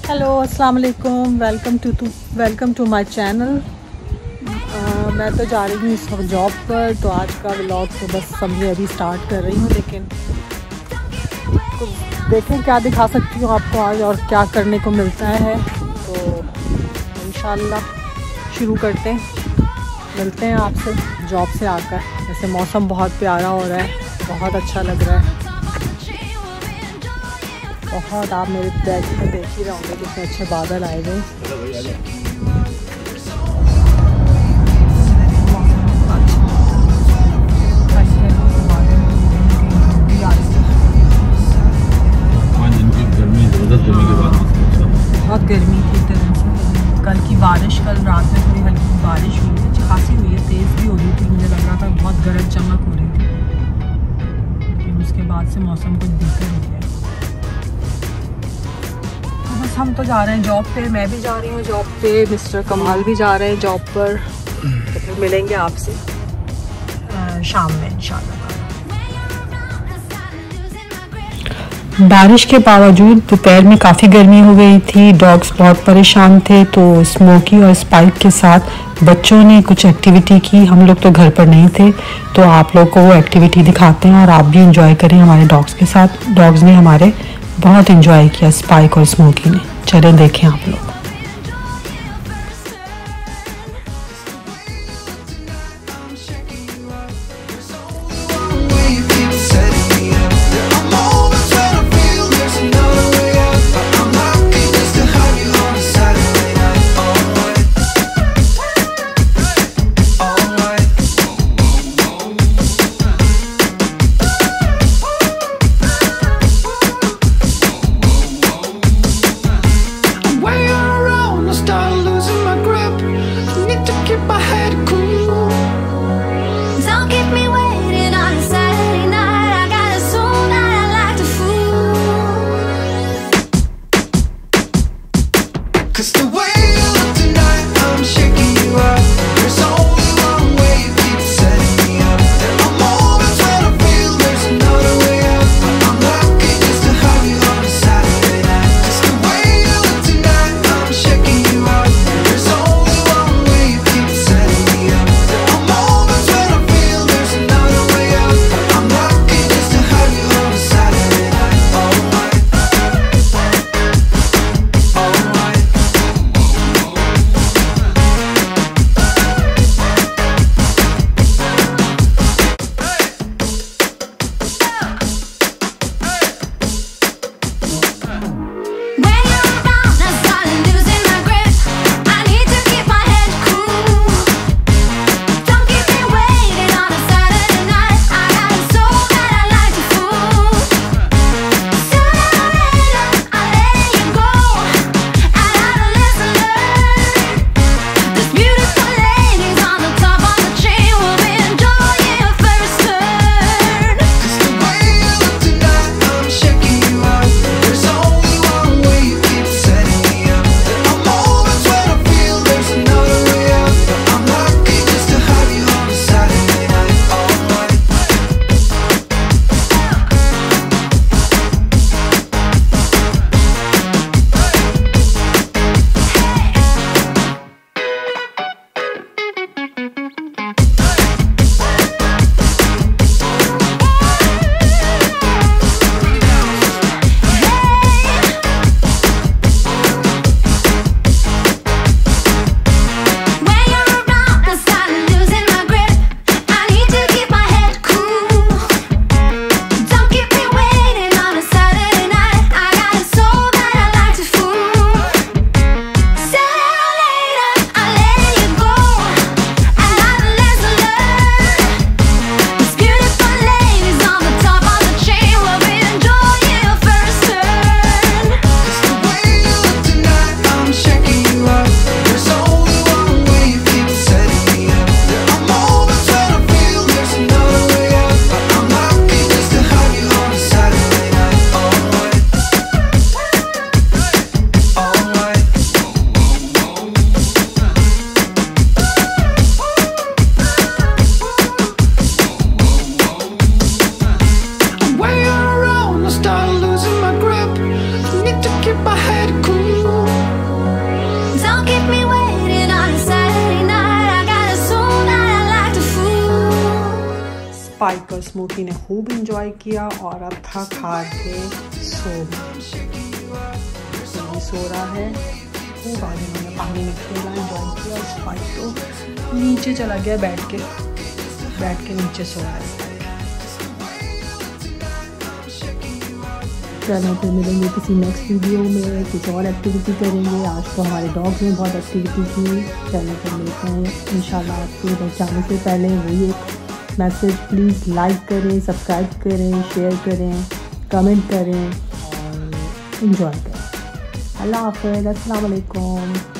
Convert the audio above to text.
Hello अस्सलाम वालेकुम, welcome to my channel. मैं तो जा रही हूँ इस वक्त जॉब पर, तो आज का व्लॉग तो बस अभी स्टार्ट कर रही हूँ, लेकिन कुछ देखें क्या दिखा सकती हूँ आपको आज और क्या करने को मिलता है। तो इंशाल्लाह शुरू करते हैं, मिलते हैं आपसे जॉब से आकर। वैसे मौसम बहुत प्यारा हो रहा है, बहुत अच्छा लग रहा है, बहुत। आप मेरे बैग में देख ही रहे होंगे कितने अच्छे बादल आए हुए। बहुत गर्मी थी तरह से। कल की बारिश, कल रात में थोड़ी हल्की बारिश हुई है, खासी हुई है, तेज़ भी हो रही थी। मुझे लग रहा था बहुत गरज चमक हो रही थी, लेकिन उसके बाद से मौसम कुछ बेहतर हो गया। बस हम तो जा रहे हैं जॉब पे, मैं भी जा रही हूँ जॉब पे, मिस्टर कमाल भी जा रहे हैं जॉब पर। तो फिर मिलेंगे आपसे शाम में इंशाल्लाह। बारिश के बावजूद दोपहर में काफ़ी गर्मी हो गई थी, डॉग्स बहुत परेशान थे, तो स्मोकी और स्पाइक के साथ बच्चों ने कुछ एक्टिविटी की। हम लोग तो घर पर नहीं थे, तो आप लोग को वो एक्टिविटी दिखाते हैं और आप भी इंजॉय करें हमारे डॉग्स के साथ। डॉग्स ने हमारे बहुत इंजॉय किया, स्पाइक और स्मोकी ने। चलें देखें आप लोग। Way और स्मोकी ने खूब इंजॉय किया और अब थक हार के सो रहा है। खूब आगे मैंने पानी में खेला, इंजॉय किया। स्पाइक तो नीचे चला गया, बैठ के नीचे सो रहा है। चलो फिर मिलेंगे किसी नेक्स्ट वीडियो में, कुछ और एक्टिविटी करेंगे। आज तो हमारे डॉग्स ने बहुत एक्टिविटी की। चलो फिर मिलते हैं इंशाल्लाह। आपके घर जाने से पहले वही एक मैसेज, प्लीज़ लाइक करें, सब्सक्राइब करें, शेयर करें, कमेंट करें और इन्जॉय करें। अल्लाह हाफ़िज़, अस्सलाम वालेकुम।